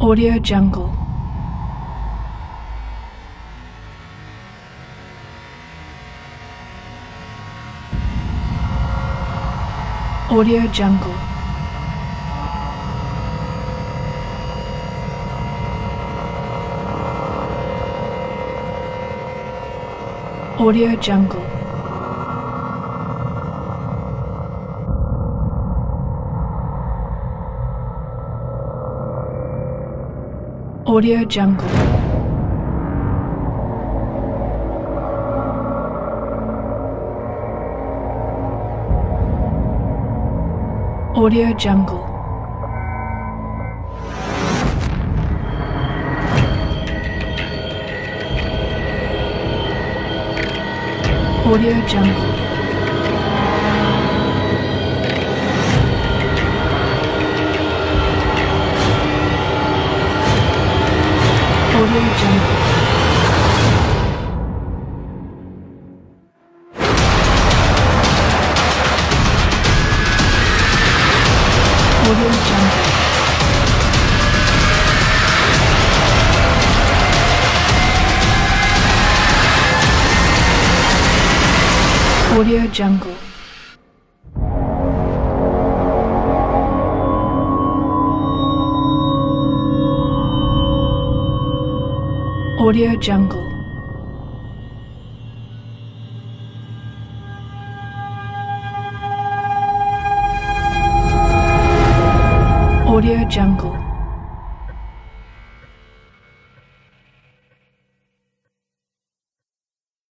Audio Jungle. Audio Jungle. Audio Jungle. Audio Jungle. Audio Jungle. Audio Jungle. Audio Jungle. Audio Jungle. Audio Jungle. Audio Jungle. Audio Jungle.